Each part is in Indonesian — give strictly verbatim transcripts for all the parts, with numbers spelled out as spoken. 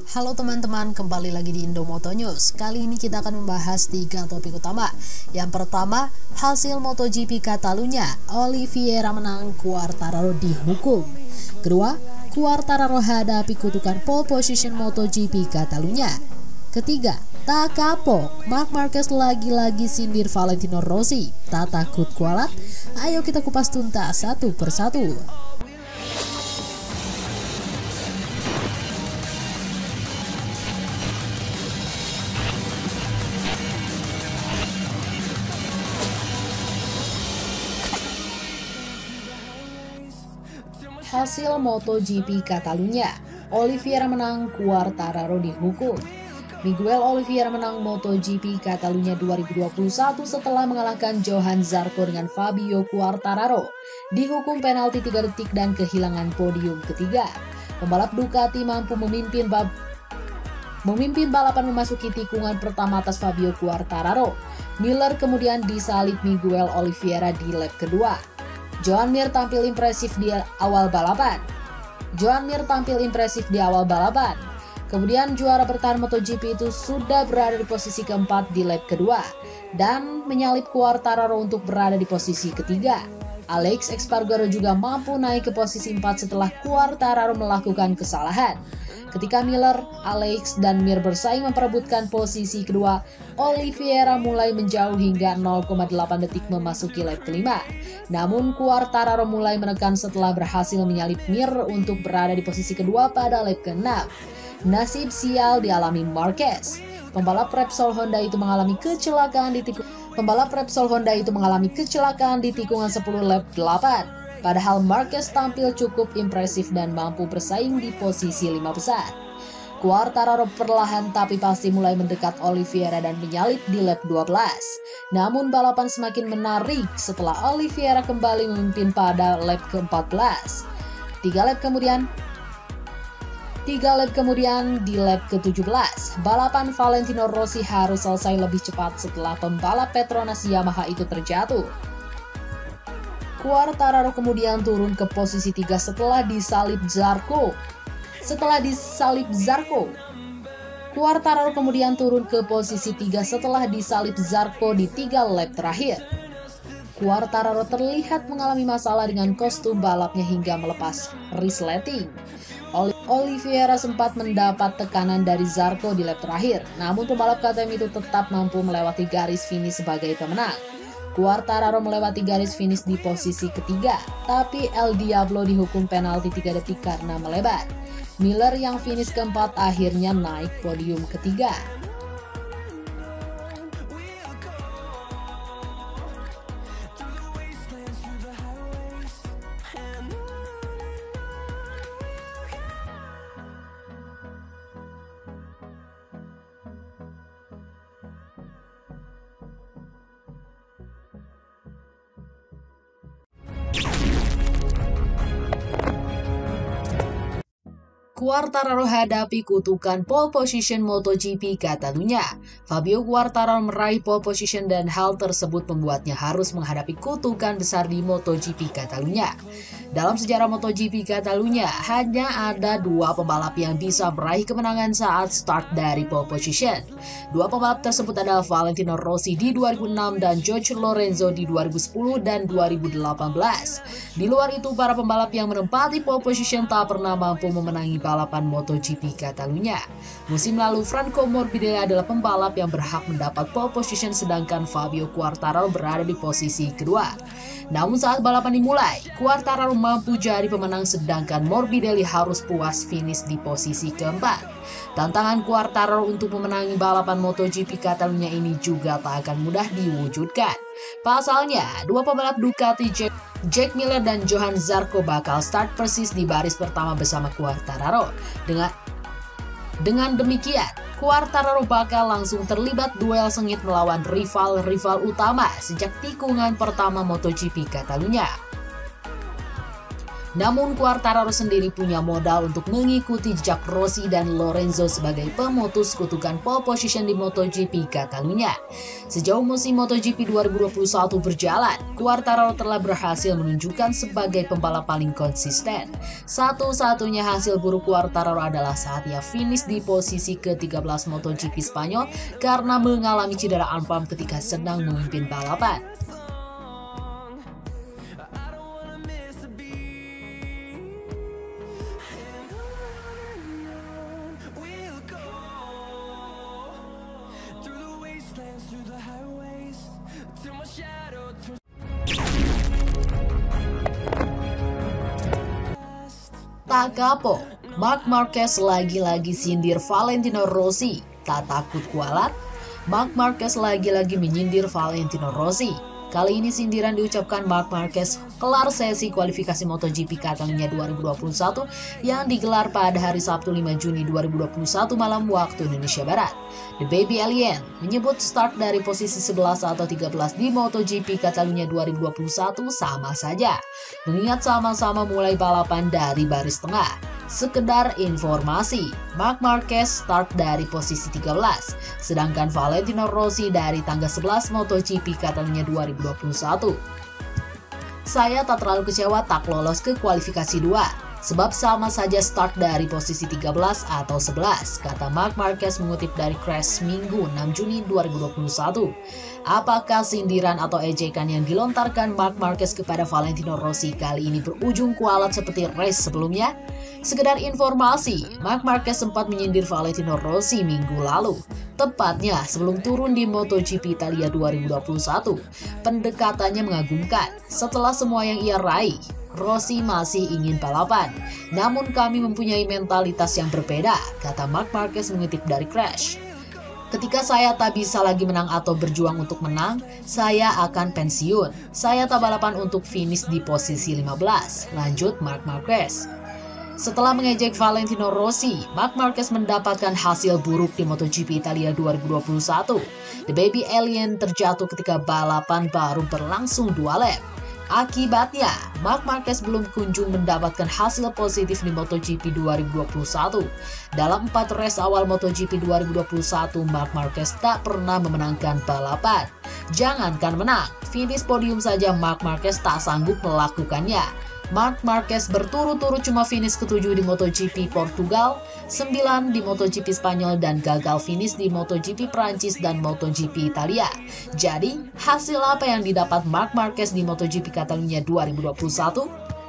Halo teman-teman, kembali lagi di Indomoto News. Kali ini kita akan membahas tiga topik utama. Yang pertama, hasil MotoGP Catalunya, Oliveira menang, Quartararo dihukum. Kedua, Quartararo hadapi kutukan pole position MotoGP Catalunya. Ketiga, tak kapok, Marc Marquez lagi-lagi sindir Valentino Rossi. Tak takut kualat? Ayo kita kupas tuntas satu persatu. Hasil MotoGP Catalunya, Oliveira menang, Quartararo dihukum. Miguel Oliveira menang MotoGP Catalunya dua ribu dua puluh satu setelah mengalahkan Johan Zarco dengan Fabio Quartararo. Dihukum penalti tiga detik dan kehilangan podium ketiga. Pembalap Ducati mampu memimpin bab memimpin balapan memasuki tikungan pertama atas Fabio Quartararo. Miller kemudian disalip Miguel Oliveira di lap kedua. Joan Mir tampil impresif di awal balapan. Joan Mir tampil impresif di awal balapan. Kemudian juara bertahan MotoGP itu sudah berada di posisi keempat di lap kedua dan menyalip Quartararo untuk berada di posisi ketiga. Alex Espargaro juga mampu naik ke posisi empat setelah Quartararo melakukan kesalahan. Ketika Miller, Alex, dan Mir bersaing memperebutkan posisi kedua, Oliveira mulai menjauh hingga nol koma delapan detik memasuki lap kelima. Namun Quartararo mulai menekan setelah berhasil menyalip Mir untuk berada di posisi kedua pada lap keenam. Nasib sial dialami Marquez. Pembalap Repsol Honda itu mengalami kecelakaan di tikungan Pembalap Repsol Honda itu mengalami kecelakaan di tikungan sepuluh lap delapan. Padahal Marquez tampil cukup impresif dan mampu bersaing di posisi lima besar. Quartararo perlahan tapi pasti mulai mendekat Oliveira dan menyalip di lap dua belas. Namun balapan semakin menarik setelah Oliveira kembali memimpin pada lap ke empat belas. Tiga lap kemudian Tiga lap kemudian di lap ke tujuh belas, balapan Valentino Rossi harus selesai lebih cepat setelah pembalap Petronas Yamaha itu terjatuh. Quartararo kemudian turun ke posisi tiga setelah disalip Zarco. Setelah disalip Zarco, Quartararo kemudian turun ke posisi tiga setelah disalip Zarco di tiga lap terakhir. Quartararo terlihat mengalami masalah dengan kostum balapnya hingga melepas resleting. Oliveira sempat mendapat tekanan dari Zarco di lap terakhir, namun pembalap K T M itu tetap mampu melewati garis finish sebagai pemenang. Quartararo melewati garis finish di posisi ketiga, tapi El Diablo dihukum penalti tiga detik karena melebat. Miller yang finish keempat akhirnya naik podium ketiga. Quartararo hadapi kutukan pole position MotoGP Catalunya. Fabio Quartararo meraih pole position dan hal tersebut membuatnya harus menghadapi kutukan besar di MotoGP Catalunya. Dalam sejarah MotoGP Catalunya, hanya ada dua pembalap yang bisa meraih kemenangan saat start dari pole position. Dua pembalap tersebut adalah Valentino Rossi di dua ribu enam dan Jorge Lorenzo di dua ribu sepuluh dan dua ribu delapan belas. Di luar itu, para pembalap yang menempati pole position tak pernah mampu memenangi balapan MotoGP Catalunya. Musim lalu, Franco Morbidelli adalah pembalap yang berhak mendapat pole position sedangkan Fabio Quartararo berada di posisi kedua. Namun saat balapan dimulai, Quartararo mampu jadi pemenang sedangkan Morbidelli harus puas finish di posisi keempat. Tantangan Quartararo untuk memenangi balapan MotoGP Catalunya ini juga tak akan mudah diwujudkan. Pasalnya, dua pembalap Ducati Jack, Jack Miller dan Johan Zarco bakal start persis di baris pertama bersama Quartararo. Dengan Dengan demikian, Quartararo bakal langsung terlibat duel sengit melawan rival-rival utama sejak tikungan pertama MotoGP Catalunya. Namun Quartararo sendiri punya modal untuk mengikuti jejak Rossi dan Lorenzo sebagai pemutus kutukan pole position di MotoGP Catalunya. Sejauh musim MotoGP dua ribu dua puluh satu berjalan, Quartararo telah berhasil menunjukkan sebagai pembalap paling konsisten. Satu-satunya hasil buruk Quartararo adalah saat ia finish di posisi ke tiga belas MotoGP Spanyol karena mengalami cedera arm ketika sedang memimpin balapan. Tak kapok, Marc Marquez lagi-lagi sindir Valentino Rossi. Tak takut kualat, Marc Marquez lagi-lagi menyindir Valentino Rossi. Kali ini sindiran diucapkan Marc Marquez kelar sesi kualifikasi MotoGP Catalunya dua ribu dua puluh satu yang digelar pada hari Sabtu lima Juni dua ribu dua puluh satu malam waktu Indonesia Barat. The Baby Alien menyebut start dari posisi sebelas atau tiga belas di MotoGP Catalunya dua ribu dua puluh satu sama saja, mengingat sama-sama mulai balapan dari baris tengah. Sekedar informasi, Marc Marquez start dari posisi tiga belas, sedangkan Valentino Rossi dari tangga sebelas MotoGP Catalunya dua ribu dua puluh satu. Saya tak terlalu kecewa tak lolos ke kualifikasi dua, sebab sama saja start dari posisi tiga belas atau sebelas, kata Marc Marquez mengutip dari Crash Minggu enam Juni dua ribu dua puluh satu. Apakah sindiran atau ejekan yang dilontarkan Marc Marquez kepada Valentino Rossi kali ini berujung kualat seperti race sebelumnya? Sekedar informasi, Marc Marquez sempat menyindir Valentino Rossi minggu lalu, tepatnya sebelum turun di MotoGP Italia dua ribu dua puluh satu. Pendekatannya mengagumkan. Setelah semua yang ia raih, Rossi masih ingin balapan. Namun kami mempunyai mentalitas yang berbeda, kata Marc Marquez mengutip dari Crash. Ketika saya tak bisa lagi menang atau berjuang untuk menang, saya akan pensiun. Saya tak balapan untuk finish di posisi lima belas, lanjut Marc Marquez. Setelah mengejek Valentino Rossi, Marc Marquez mendapatkan hasil buruk di MotoGP Italia dua ribu dua puluh satu. The Baby Alien terjatuh ketika balapan baru berlangsung dua lap. Akibatnya, Marc Marquez belum kunjung mendapatkan hasil positif di MotoGP dua ribu dua puluh satu. Dalam empat race awal MotoGP dua ribu dua puluh satu, Marc Marquez tak pernah memenangkan balapan. Jangankan menang, finish podium saja Marc Marquez tak sanggup melakukannya. Marc Marquez berturut-turut cuma finish ketujuh di MotoGP Portugal, sembilan di MotoGP Spanyol, dan gagal finish di MotoGP Prancis dan MotoGP Italia. Jadi, hasil apa yang didapat Marc Marquez di MotoGP Catalunya dua ribu dua puluh satu?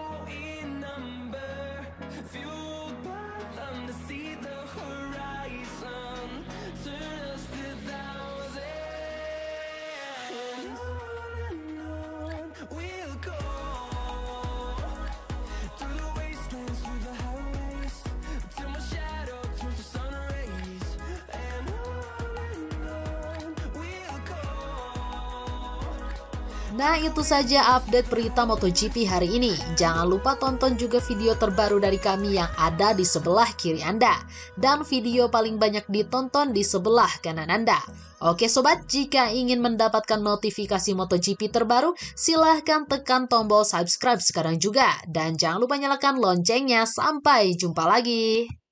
Nah, itu saja update berita MotoGP hari ini. Jangan lupa tonton juga video terbaru dari kami yang ada di sebelah kiri Anda. Dan video paling banyak ditonton di sebelah kanan Anda. Oke sobat, jika ingin mendapatkan notifikasi MotoGP terbaru, silahkan tekan tombol subscribe sekarang juga. Dan jangan lupa nyalakan loncengnya. Sampai jumpa lagi.